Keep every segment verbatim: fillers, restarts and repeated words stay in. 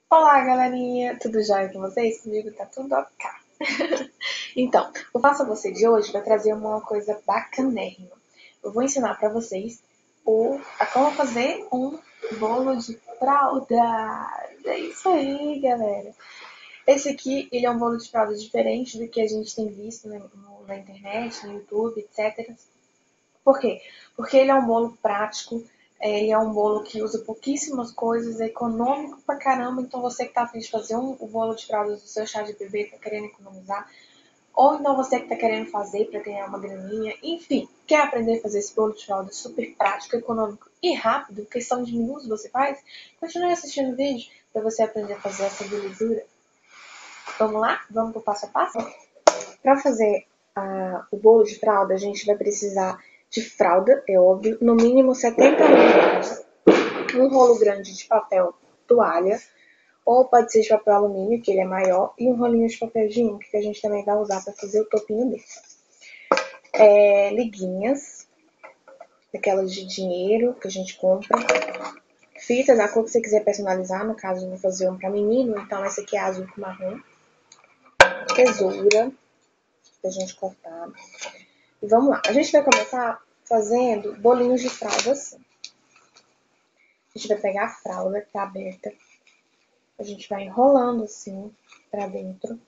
Olá, galerinha! Tudo jóia com vocês? Comigo tá tudo ok. Então, o Faça Você de hoje vai trazer uma coisa bacanérrima. Eu vou ensinar pra vocês o, a como fazer um bolo de fralda. É isso aí, galera! Esse aqui, ele é um bolo de fralda diferente do que a gente tem visto na, no, na internet, no YouTube, etcétera. Por quê? Porque ele é um bolo prático, ele é um bolo que usa pouquíssimas coisas, é econômico pra caramba, então você que tá afim de fazer um, o bolo de fraldas do seu chá de bebê, tá querendo economizar, ou então você que tá querendo fazer pra ganhar uma graninha, enfim, quer aprender a fazer esse bolo de fralda super prático, econômico e rápido, questão de minutos você faz, continue assistindo o vídeo pra você aprender a fazer essa belezura. Vamos lá? Vamos pro passo a passo? Para fazer uh, o bolo de fralda, a gente vai precisar de fralda, é óbvio, no mínimo setenta mililitros, um rolo grande de papel toalha, ou pode ser de papel alumínio, que ele é maior, e um rolinho de papel higiênico, que a gente também vai usar para fazer o topinho dele. É, liguinhas, aquelas de dinheiro que a gente compra, fita da cor que você quiser personalizar, no caso eu vou fazer um para menino, então essa aqui é azul com marrom, tesoura, pra gente cortar. E vamos lá, a gente vai começar fazendo bolinhos de fralda assim. A gente vai pegar a fralda que tá aberta, a gente vai enrolando assim pra dentro.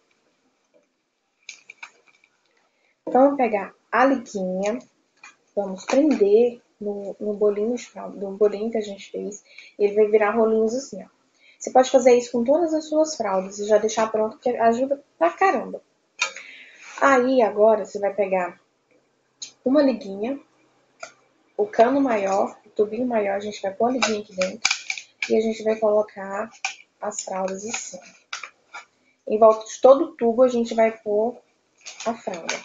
Vamos pegar a liguinha, vamos prender no, no bolinho de fralda, no bolinho que a gente fez, e ele vai virar rolinhos assim, ó. Você pode fazer isso com todas as suas fraldas e já deixar pronto, que ajuda pra caramba. Aí agora você vai pegar uma liguinha, o cano maior, o tubinho maior, a gente vai pôr a liguinha aqui dentro e a gente vai colocar as fraldas assim. Em volta de todo o tubo a gente vai pôr a fralda,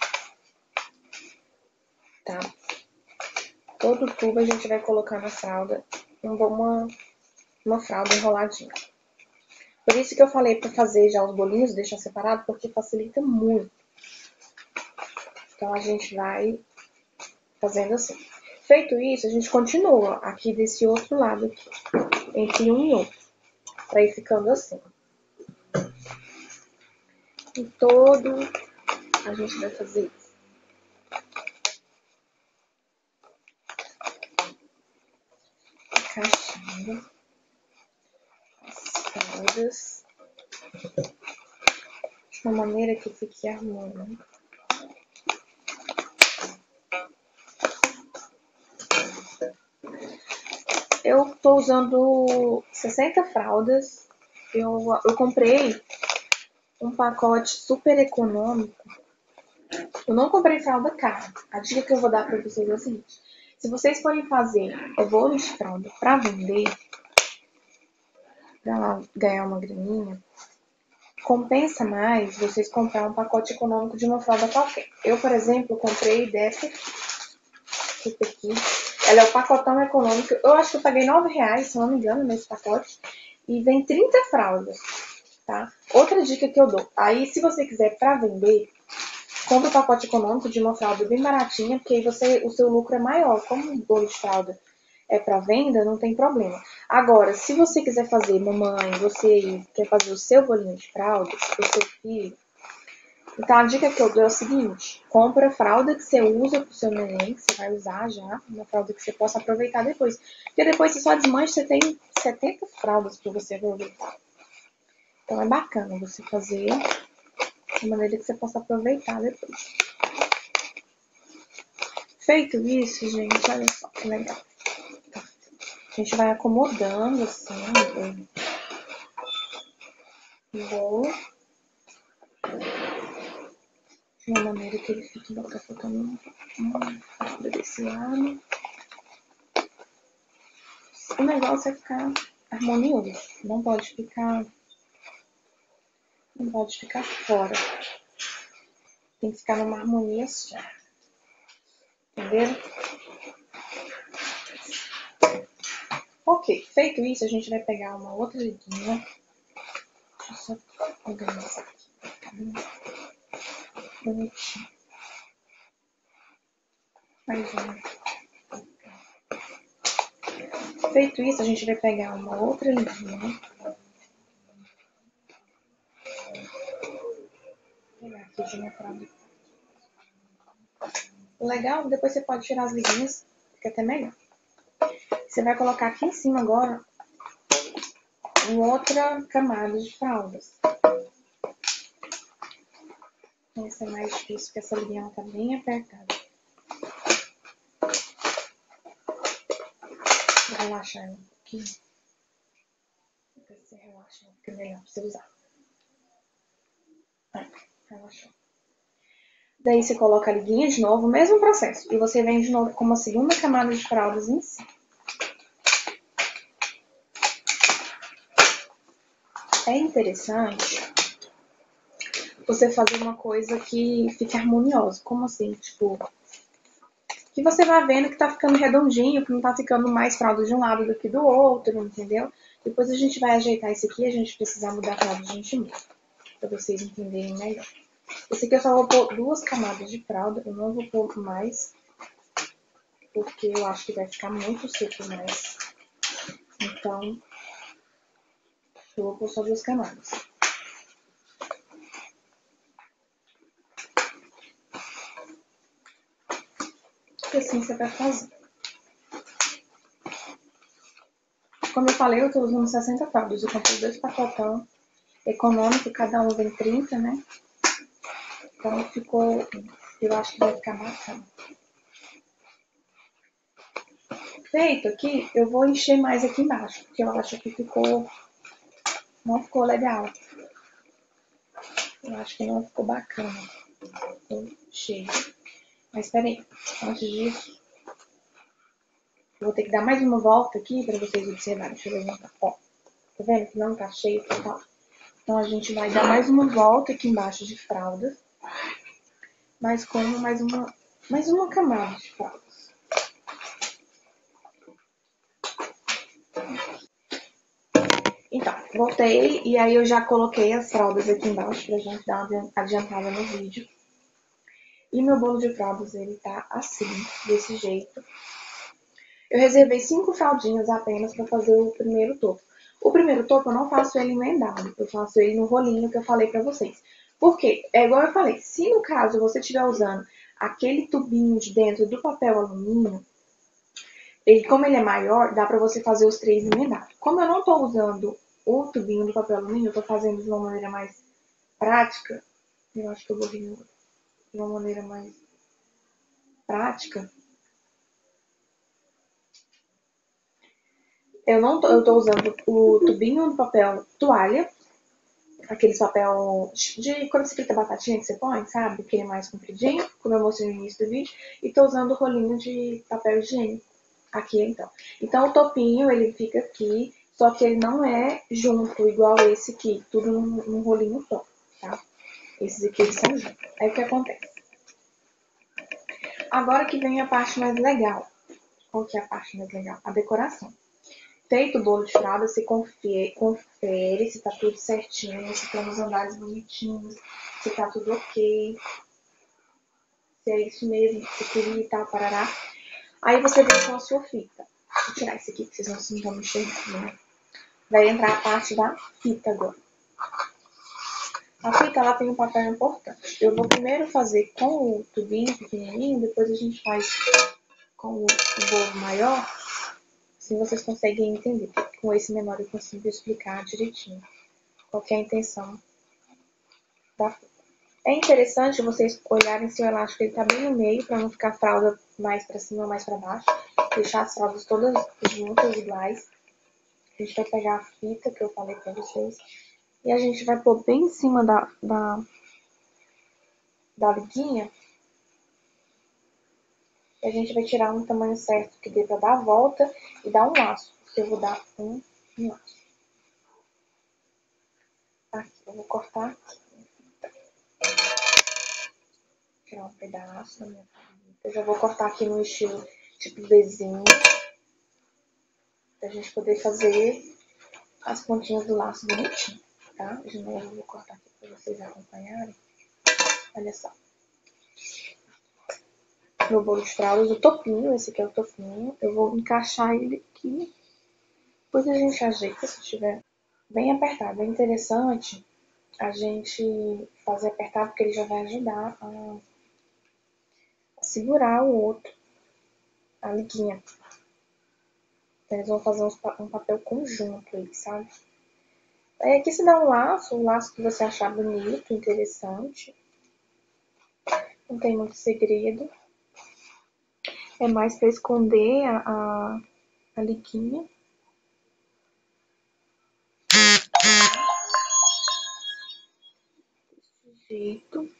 tá? Todo o tubo a gente vai colocar na fralda, uma, uma fralda enroladinha. Por isso que eu falei para fazer já os bolinhos, deixar separado, porque facilita muito. Então a gente vai fazendo assim. Feito isso, a gente continua aqui desse outro lado aqui, entre um e outro, para ir ficando assim. E todo a gente vai fazer isso. Encaixando as fraldas de uma maneira que fique harmônica. Eu tô usando sessenta fraldas. Eu, eu comprei um pacote super econômico. Eu não comprei fralda cara. A dica que eu vou dar pra vocês é a seguinte. Se vocês forem fazer o bolo de fralda pra vender, pra ganhar uma graninha, compensa mais vocês comprar um pacote econômico de uma fralda qualquer. Eu, por exemplo, comprei dessa aqui. Ela é o pacotão econômico. Eu acho que eu paguei nove reais, se não me engano, nesse pacote. E vem trinta fraldas, tá? Outra dica que eu dou. Aí, se você quiser pra vender, compra o pacote econômico de uma fralda bem baratinha, porque aí você, o seu lucro é maior. Como o bolo de fralda é para venda, não tem problema. Agora, se você quiser fazer, mamãe, você quer fazer o seu bolinho de fralda, o seu filho, então a dica que eu dou é o seguinte, compra a fralda que você usa pro seu neném, que você vai usar já, uma fralda que você possa aproveitar depois. Porque depois você só desmancha, você tem setenta fraldas para você aproveitar. Então é bacana você fazer de maneira que você possa aproveitar depois. Feito isso, gente, olha só que legal. A gente vai acomodando assim o bolo de uma maneira que ele fique botando uma fralda desse lado. O negócio é ficar harmonioso, não pode ficar, não pode ficar fora. Tem que ficar numa harmonia só. Entendeu? Ok, feito isso, a gente vai pegar uma outra liguinha. Deixa eu só organizar aqui pra ficar bem bonitinho. Mais uma. Feito isso, a gente vai pegar uma outra liguinha. de uma fralda. O legal, depois você pode tirar as liguinhas, fica até melhor. Você vai colocar aqui em cima agora uma outra camada de fraldas. Essa é mais difícil, porque essa liguinha tá bem apertada. Vou relaxar ela um pouquinho. Depois você relaxa, fica melhor pra você usar. Aí, relaxou. Daí você coloca a liguinha de novo, o mesmo processo. E você vem de novo com uma segunda camada de fraldas em cima. É interessante você fazer uma coisa que fique harmoniosa. Como assim? Tipo, que você vai vendo que tá ficando redondinho, que não tá ficando mais fralda de um lado do que do outro, entendeu? Depois a gente vai ajeitar isso aqui e a gente precisar mudar a fralda, a gente muda. Pra vocês entenderem melhor. Esse aqui eu só vou pôr duas camadas de fralda, eu não vou pôr mais, porque eu acho que vai ficar muito seco mais. Então, eu vou pôr só duas camadas. E assim você vai fazer. Como eu falei, eu tô usando sessenta fraldas. Eu comprei dois pacotão econômico, cada um vem trinta, né? Então ficou, eu acho que vai ficar bacana. Feito aqui, eu vou encher mais aqui embaixo, porque eu acho que ficou, não ficou legal. Eu acho que não ficou bacana. Ficou cheio. Mas peraí, antes disso, eu vou ter que dar mais uma volta aqui para vocês observarem. Deixa eu levantar. Ó, tá vendo que não tá cheio total? Então a gente vai dar mais uma volta aqui embaixo de fralda. Mas como mais uma, mais uma camada de fraldas. Então, voltei e aí eu já coloquei as fraldas aqui embaixo pra gente dar uma adiantada no vídeo. E meu bolo de fraldas, ele tá assim, desse jeito. Eu reservei cinco fraldinhas apenas para fazer o primeiro topo. O primeiro topo eu não faço ele emendado, eu faço ele no rolinho que eu falei para vocês. Por quê? É igual eu falei, se no caso você estiver usando aquele tubinho de dentro do papel alumínio, ele, como ele é maior, dá para você fazer os três emendados. Como eu não estou usando o tubinho do papel alumínio, eu estou fazendo de uma maneira mais prática. Eu acho que eu vou vir de uma maneira mais prática. Eu não tô, eu tô usando o tubinho do papel toalha, aqueles papel de quando você frita batatinha que você põe, sabe? Aquele mais compridinho, como eu mostrei no início do vídeo. E tô usando o rolinho de papel higiênico aqui, então. Então o topinho, ele fica aqui, só que ele não é junto, igual esse aqui, tudo num, num rolinho só, tá? Esses aqui, eles são juntos. Aí o que acontece? Agora que vem a parte mais legal. Qual que é a parte mais legal? A decoração. Feito o bolo de fralda, você confere, confere se tá tudo certinho, se tem os andares bonitinhos, se tá tudo ok, se é isso mesmo que você queria e tal, parará. Aí você vem com a sua fita. Deixa eu tirar isso aqui, que vocês não estão me enxergando, né? Vai entrar a parte da fita agora. A fita, ela tem um papel importante. Eu vou primeiro fazer com o tubinho pequenininho, depois a gente faz com o bolo maior. Assim vocês conseguem entender. Com esse menor eu consigo explicar direitinho qual que é a intenção da fita. É interessante vocês olharem se o elástico está bem no meio, para não ficar a fralda mais para cima ou mais para baixo. Deixar as fraldas todas juntas, iguais. A gente vai pegar a fita que eu falei para vocês. E a gente vai pôr bem em cima da, da, da liguinha. E a gente vai tirar um tamanho certo que dê para dar a volta e dar um laço. Porque eu vou dar um, um laço. Aqui, eu vou cortar aqui. Tirar um pedaço da minha fita. Eu já vou cortar aqui no estilo tipo Vzinho. Pra gente poder fazer as pontinhas do laço bonitinho, tá? De novo eu vou cortar aqui pra vocês acompanharem. Olha só. Meu bolo de fraldas, o topinho, esse aqui é o topinho. Eu vou encaixar ele aqui. Depois a gente ajeita se estiver bem apertado. É interessante a gente fazer apertar, porque ele já vai ajudar a, a segurar o outro, a liguinha. Então, eles vão fazer uns, um papel conjunto aí, sabe? Aí aqui você dá um laço, um laço que você achar bonito, interessante. Não tem muito segredo. É mais pra esconder a, a, a liguinha. Desse jeito.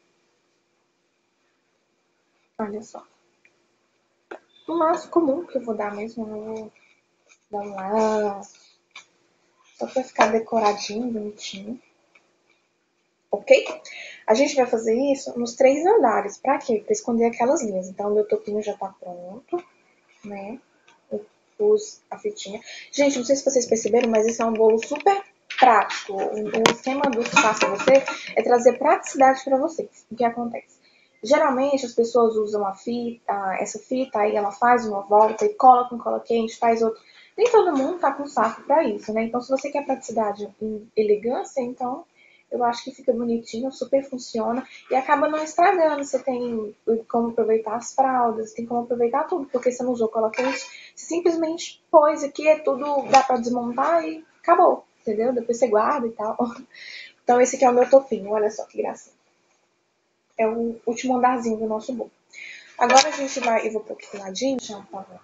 Olha só. Um laço comum que eu vou dar mesmo, eu vou dar um laço. Só pra ficar decoradinho, bonitinho. Ok? A gente vai fazer isso nos três andares. Pra quê? Pra esconder aquelas linhas. Então, o meu topinho já tá pronto, né? Eu pus a fitinha. Gente, não sei se vocês perceberam, mas esse é um bolo super prático. O esquema do que faço você é trazer praticidade pra vocês. O que acontece? Geralmente, as pessoas usam a fita, essa fita, aí ela faz uma volta e cola com cola quente, faz outro. Nem todo mundo tá com saco pra isso, né? Então, se você quer praticidade e elegância, então eu acho que fica bonitinho, super funciona e acaba não estragando. Você tem como aproveitar as fraldas, tem como aproveitar tudo, porque você não usou cola quente, você simplesmente pôs aqui, é tudo, dá pra desmontar e acabou, entendeu? Depois você guarda e tal. Então esse aqui é o meu topinho, olha só que graça. É o último andarzinho do nosso bolo. Agora a gente vai, eu vou pôr aqui do ladinho, já, por favor.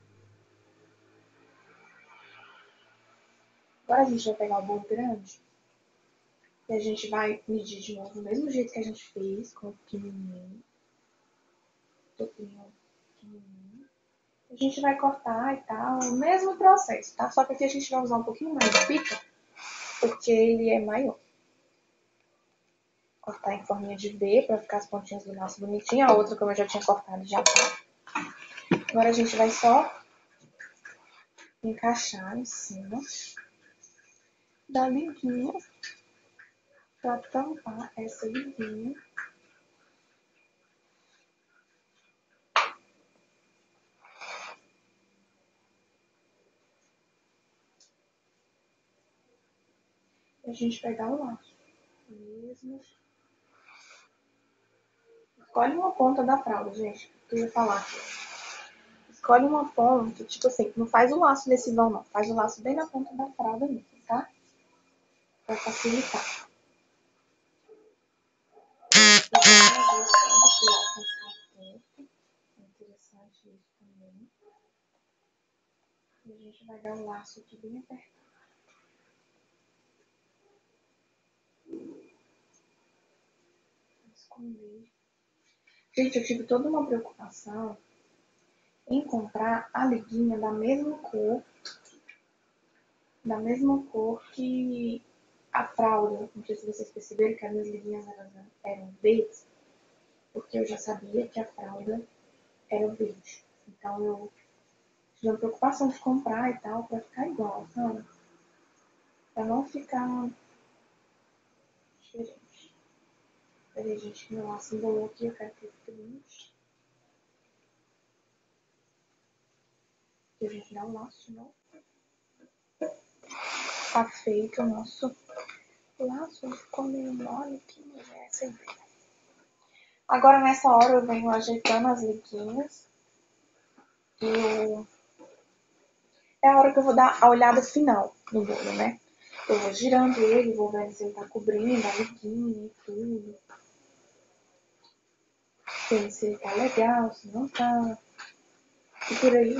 Agora a gente vai pegar o bolo grande e a gente vai medir de novo do mesmo jeito que a gente fez, com o pequenininho. Topinho pequenininho. A gente vai cortar e tal, o mesmo processo, tá? Só que aqui a gente vai usar um pouquinho mais de fita, porque ele é maior. Cortar em forminha de V, pra ficar as pontinhas do laço bonitinho. A outra, como eu já tinha cortado, já tá. Agora a gente vai só encaixar em cima da liguinha, pra tampar essa liguinha. E a gente vai dar o laço. Mesmo. Escolhe uma ponta da fralda, gente, que eu ia falar aqui. Escolhe uma ponta, tipo assim, não faz o laço nesse vão, não. Faz o laço bem na ponta da fralda mesmo, tá? Pra facilitar. Interessante isso também. E a gente vai dar um laço aqui bem apertado. Esconder. Gente, eu tive toda uma preocupação em comprar a liguinha da mesma cor, da mesma cor que a fralda. Não sei se vocês perceberam que as minhas liguinhas eram, eram verdes, porque eu já sabia que a fralda era verde. Então eu tive a preocupação de comprar e tal, pra ficar igual, sabe? Pra não ficar diferente. Peraí, gente, meu laço embolou aqui, eu quero que fique bonito. E a gente dá o laço de novo. Tá feito o nosso laço, ficou meio mole aqui, mas é essa a ideia. Agora nessa hora eu venho ajeitando as liguinhas. E eu... é a hora que eu vou dar a olhada final no bolo, né? Eu vou girando ele, vou vendo se ele tá cobrindo a liguinha e tudo. Vendo se ele tá legal, se não tá. E por aí.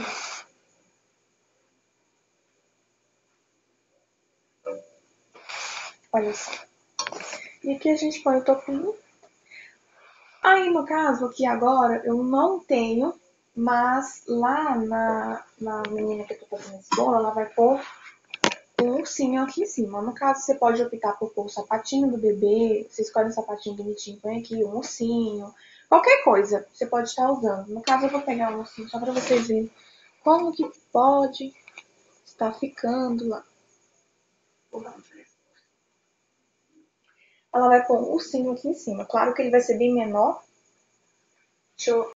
Olha só. E aqui a gente põe o topinho. Aí, no caso, aqui agora, eu não tenho, mas lá na, na menina que eu tô fazendo esse bolo, ela vai pôr um ursinho aqui em cima. No caso, você pode optar por pôr o sapatinho do bebê, você escolhe um sapatinho bonitinho, põe aqui um ursinho, qualquer coisa você pode estar usando. No caso, eu vou pegar um ursinho só pra vocês verem como que pode estar ficando lá. Ela vai pôr um ursinho aqui em cima. Claro que ele vai ser bem menor. Deixa eu